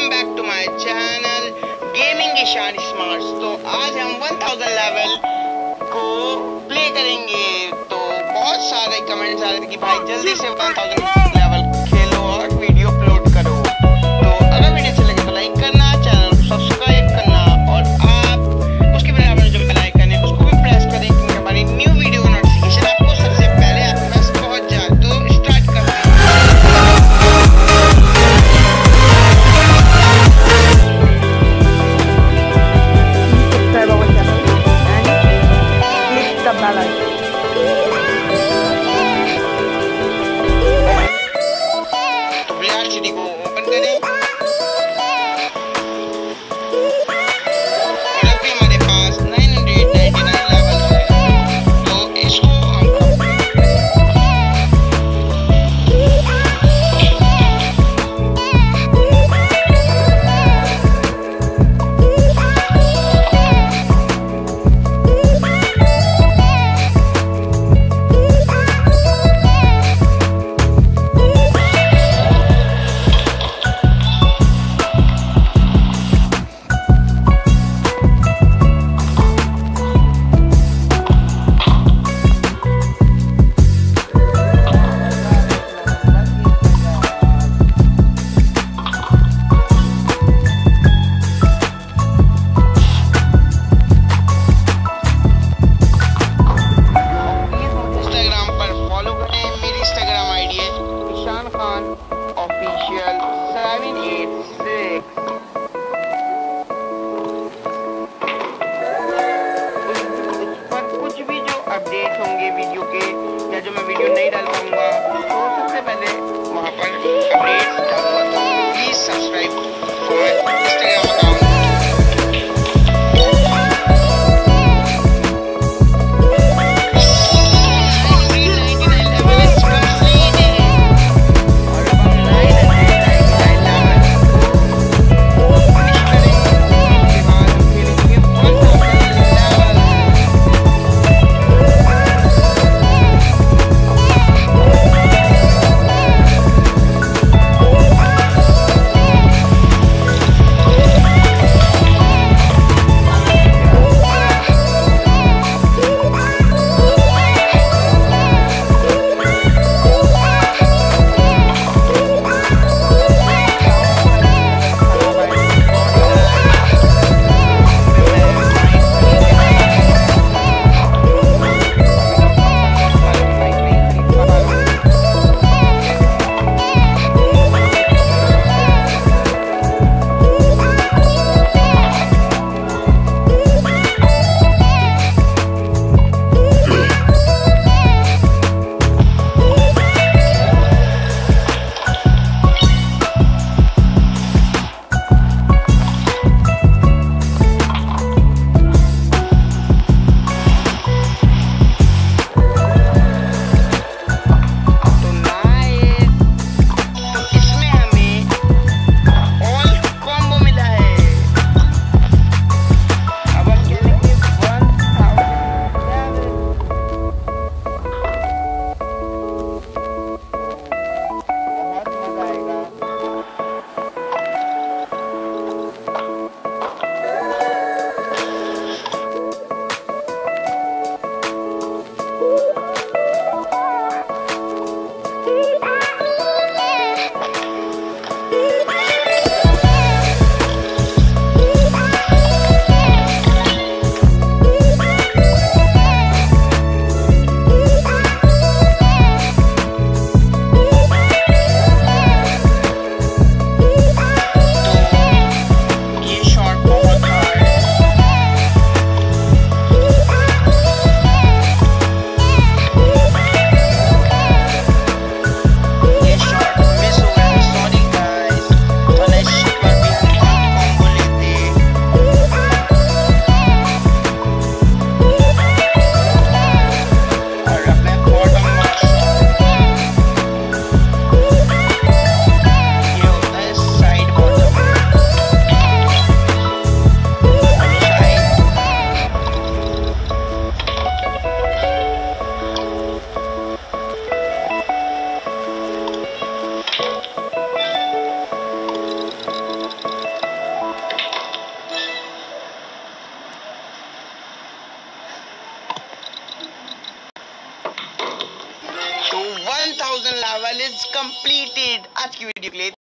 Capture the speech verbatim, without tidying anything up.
Welcome back to my channel gaming Ishaan smarts. तो आज हम वन थाउज़ेंड लेवल को प्ले करेंगे। तो बहुत सारे कमेंट्स आ रहे थे कि भाई जल्दी से वन थाउज़ेंड लेवल खेलो और वीडियो अपलोड करो। तो अगर वीडियो अच्छी लगे तो लाइक करना, चैनल को सब्सक्राइब करना और आप उसके बाद जो बेल आइकन है उसको भी प्रेस करें क्योंकि हमारी न्यू वीडियो का नोटिफिकेशन आपको सबसे पहले आपके पास पहुंच जाए। तो स्टार्ट करते हैं। सिटी को ओपन करें और अभी हमारे पास nine hundred ninety nine level है। तो इसको हम कंप्लीट करें। Official seven eight six. पर कुछ भी जो अपडेट होंगे वीडियो के या जो मैं वीडियो नहीं डाल पाऊंगा तो सबसे पहले वहां पर अपडेट डालूंगा। Please subscribe for Instagram account. Thousand level is completed. आज की वीडियो के लिए